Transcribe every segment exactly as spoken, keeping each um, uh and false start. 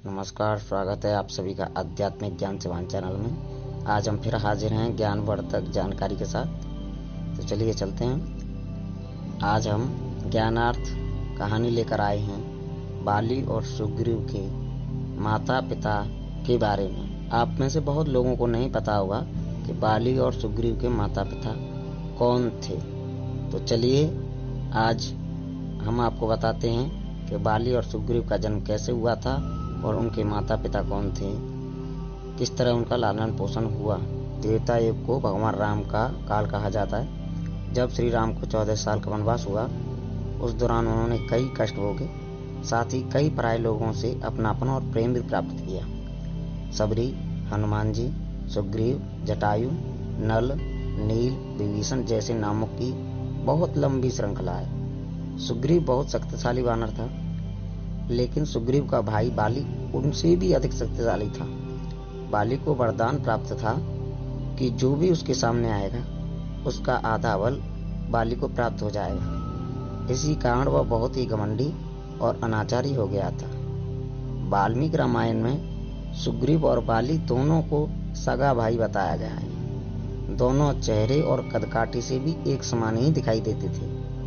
नमस्कार, स्वागत है आप सभी का आध्यात्मिक ज्ञान सेवान चैनल में। आज हम फिर हाजिर हैं ज्ञानवर्धक जानकारी के साथ। तो चलिए चलते हैं। आज हम ज्ञानार्थ कहानी लेकर आए हैं बाली और सुग्रीव के माता पिता के बारे में। आप में से बहुत लोगों को नहीं पता होगा कि बाली और सुग्रीव के माता पिता कौन थे। तो चलिए आज हम आपको बताते हैं कि बाली और सुग्रीव का जन्म कैसे हुआ था और उनके माता पिता कौन थे, किस तरह उनका लालन पोषण हुआ। त्रेता युग को भगवान राम का काल कहा जाता है। जब श्री राम को चौदह साल का वनवास हुआ, उस दौरान उन्होंने कई कष्ट भोगे, साथ ही कई पराये लोगों से अपनापन और प्रेम भी प्राप्त किया। सबरी, हनुमान जी, सुग्रीव, जटायु, नल, नील, विभीषण जैसे नामों की बहुत लंबी श्रृंखला है। सुग्रीव बहुत शक्तिशाली वानर था, लेकिन सुग्रीव का भाई बाली उनसे भी अधिक शक्तिशाली था। बाली को वरदान प्राप्त था कि जो भी उसके सामने आएगा उसका आधा बल बाली को प्राप्त हो जाएगा। इसी कारण वह बहुत ही घमंडी और अनाचारी हो गया था। वाल्मीकि रामायण में सुग्रीव और बाली दोनों को सगा भाई बताया गया है। दोनों चेहरे और कदकाठी से भी एक समान ही दिखाई देते थे।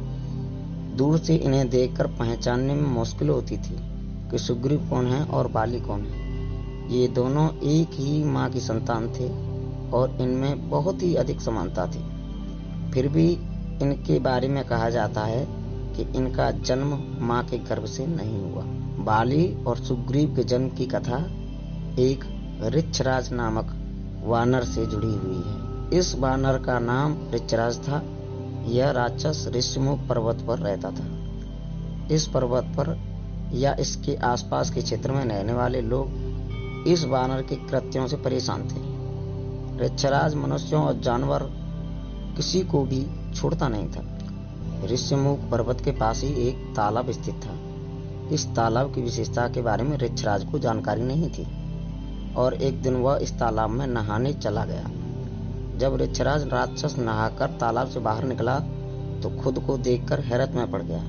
दूर से इन्हें देखकर पहचानने में मुश्किल होती थी कि सुग्रीव कौन है और बाली कौन है। ये दोनों एक ही माँ की संतान थे और इनमें बहुत ही अधिक समानता थी। फिर भी इनके बारे में कहा जाता है कि इनका जन्म माँ के गर्भ से नहीं हुआ। बाली और सुग्रीव के जन्म की कथा एक ऋक्षराज नामक वानर से जुड़ी हुई है। इस वानर का नाम ऋक्षराज था। यह राक्षस ऋष्यमुख पर्वत पर रहता था। इस पर्वत पर या इसके आसपास के क्षेत्र में रहने वाले लोग इस वानर के कृत्यों से परेशान थे। ऋक्षराज मनुष्यों और जानवर किसी को भी छोड़ता नहीं था। ऋष्यमुख पर्वत के पास ही एक तालाब स्थित था। इस तालाब की विशेषता के बारे में ऋक्षराज को जानकारी नहीं थी और एक दिन वह इस तालाब में नहाने चला गया। जब ऋक्षराज राक्षस नहाकर तालाब से बाहर निकला तो खुद को देखकर हैरत में पड़ गया।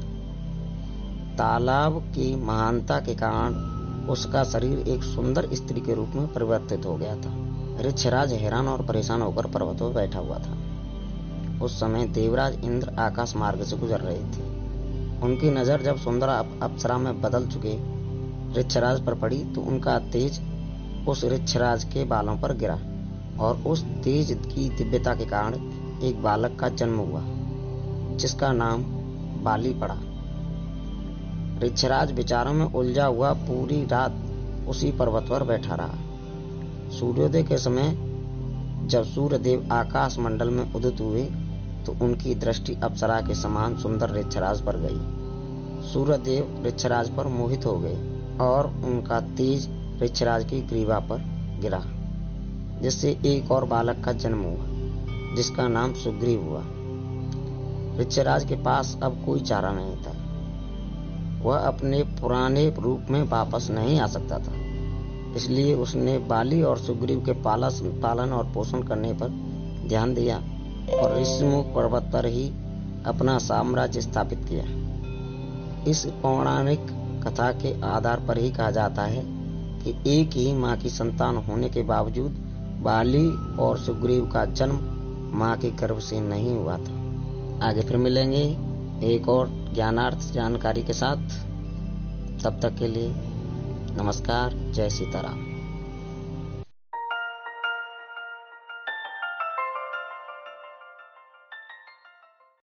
तालाब की महानता के कारण उसका शरीर एक सुंदर स्त्री के रूप में परिवर्तित हो गया था। ऋक्षराज हैरान और परेशान होकर पर्वत पर बैठा हुआ था। उस समय देवराज इंद्र आकाश मार्ग से गुजर रहे थे। उनकी नजर जब सुंदर अप्सरा में बदल चुके ऋक्षराज पर पड़ी तो उनका तेज उस ऋक्षराज के बालों पर गिरा और उस तेज की दिव्यता के कारण एक बालक का जन्म हुआ, जिसका नाम बाली पड़ा। ऋक्षराज विचारों में उलझा हुआ पूरी रात उसी पर्वत पर बैठा रहा। सूर्योदय के समय जब सूर्यदेव आकाश मंडल में उदित हुए तो उनकी दृष्टि अप्सरा के समान सुंदर ऋक्षराज पर गई। सूर्यदेव ऋक्षराज पर मोहित हो गए और उनका तेज ऋक्षराज की ग्रीवा पर गिरा, जिससे एक और बालक का जन्म हुआ, जिसका नाम सुग्रीव हुआ। ऋक्षराज के पास अब कोई चारा नहीं था। वह अपने पुराने रूप में वापस नहीं आ सकता था। इसलिए उसने बाली और सुग्रीव के पालन और पोषण करने पर ध्यान दिया और ऋष्यमुख पर्वत पर ही अपना साम्राज्य स्थापित किया। इस पौराणिक कथा के आधार पर ही कहा जाता है कि एक ही माँ की संतान होने के बावजूद बाली और सुग्रीव का जन्म माँ के गर्भ से नहीं हुआ था। आगे फिर मिलेंगे एक और ज्ञानार्थ जानकारी के साथ। तब तक के लिए नमस्कार। जय सीताराम।